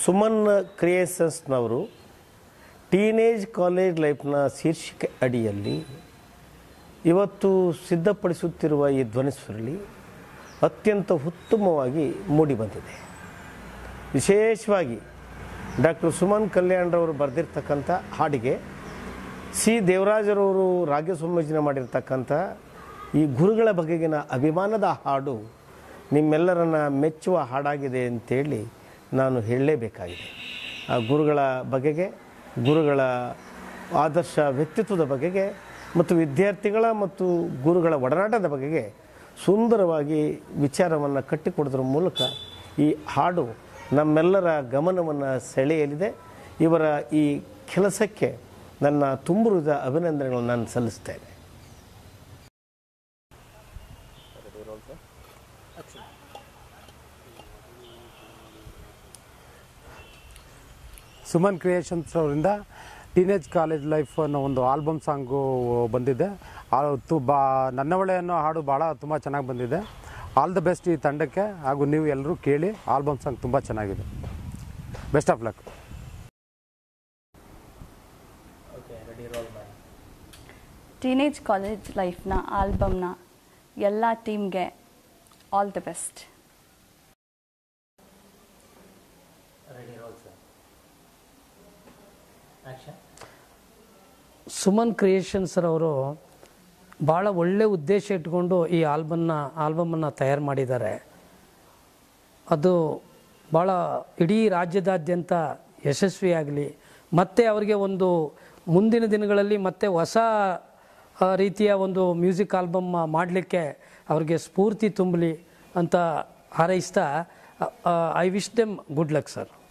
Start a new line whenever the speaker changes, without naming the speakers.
ಸುಮನ್ ಕ್ರಿಯೇಷನ್ಸ್ನವರು teenage college ಲೈಫ್ನ ಶೀರ್ಷಿಕೆ ಅಡಿಯಲ್ಲಿ ಇವತ್ತು ಸಿದ್ಧಪಡಿಸುತ್ತಿರುವ ಈ ಧ್ವನಿಸುರುಳಿ ಅತ್ಯಂತ ಉತ್ತಮವಾಗಿ ಮೂಡಿಬಂದಿದೆ. ವಿಶೇಷವಾಗಿ ಡಾಕ್ಟರ್ ಸುಮನ್ ಕಲ್ಯಾಣ್ರವರು ಬರೆದಿರ್ತಕ್ಕಂಥ ಹಾಡಿಗೆ ಸಿ ದೇವರಾಜರವರು ರಾಗ ಸಂಯೋಜನೆ ಮಾಡಿರ್ತಕ್ಕಂಥ ಈ ಗುರುಗಳ ಬಗೆಗಿನ ಅಭಿಮಾನದ ಹಾಡು ನಿಮ್ಮೆಲ್ಲರನ್ನ ಮೆಚ್ಚುವ ಹಾಡಾಗಿದೆ ಅಂತೇಳಿ ನಾನು ಹೇಳಲೇಬೇಕಾಗಿದೆ. ಆ ಗುರುಗಳ ಬಗೆಗೆ, ಗುರುಗಳ ಆದರ್ಶ ವ್ಯಕ್ತಿತ್ವದ ಬಗೆಗೆ ಮತ್ತು ವಿದ್ಯಾರ್ಥಿಗಳ ಮತ್ತು ಗುರುಗಳ ಒಡನಾಟದ ಬಗೆಗೆ ಸುಂದರವಾಗಿ ವಿಚಾರವನ್ನು ಕಟ್ಟಿಕೊಡೋದ್ರ ಮೂಲಕ ಈ ಹಾಡು ನಮ್ಮೆಲ್ಲರ ಗಮನವನ್ನು ಸೆಳೆಯಲಿದೆ. ಇವರ ಈ ಕೆಲಸಕ್ಕೆ ನನ್ನ ತುಂಬುರಿದ ಅಭಿನಂದನೆಗಳನ್ನು ನಾನು ಸಲ್ಲಿಸ್ತೇನೆ.
ಸುಮನ್ ಕ್ರಿಯೇಷನ್ಸ್ ಅವರಿಂದ ಟೀನೇಜ್ ಕಾಲೇಜ್ ಲೈಫ್ ಅನ್ನೋ ಒಂದು ಆಲ್ಬಮ್ ಸಾಂಗು ಬಂದಿದೆ. ನನ್ನವಳೆ ಅನ್ನೋ ಹಾಡು ತುಂಬ ಚೆನ್ನಾಗಿ ಬಂದಿದೆ. ಆಲ್ ದ ಬೆಸ್ಟ್ ಈ ತಂಡಕ್ಕೆ, ಹಾಗೂ ನೀವು ಎಲ್ಲರೂ ಕೇಳಿ. ಆಲ್ಬಮ್ ಸಾಂಗ್ ತುಂಬ ಚೆನ್ನಾಗಿದೆ. Best of luck.
Teenage college ಲೈಫ್ನ ಆಲ್ಬಮ್ನ ಎಲ್ಲ ಟೀಮ್ಗೆ ಆಲ್ ದ ಬೆಸ್ಟ್.
ಸುಮನ್ ಕ್ರಿಯೇಷನ್ಸ್ರವರು ಭಾಳ ಒಳ್ಳೆ ಉದ್ದೇಶ ಇಟ್ಕೊಂಡು ಈ ಆಲ್ಬಮನ್ನು ತಯಾರು ಮಾಡಿದ್ದಾರೆ. ಅದು ಭಾಳ ಇಡೀ ರಾಜ್ಯದಾದ್ಯಂತ ಯಶಸ್ವಿಯಾಗಲಿ, ಮತ್ತು ಅವರಿಗೆ ಒಂದು ಮುಂದಿನ ದಿನಗಳಲ್ಲಿ ಮತ್ತೆ ಹೊಸ ರೀತಿಯ ಒಂದು ಮ್ಯೂಸಿಕ್ ಆಲ್ಬಮ್ ಮಾಡಲಿಕ್ಕೆ ಅವ್ರಿಗೆ ಸ್ಫೂರ್ತಿ ತುಂಬಲಿ ಅಂತ ಹಾರೈಸ್ತಾ I wish them good luck sir.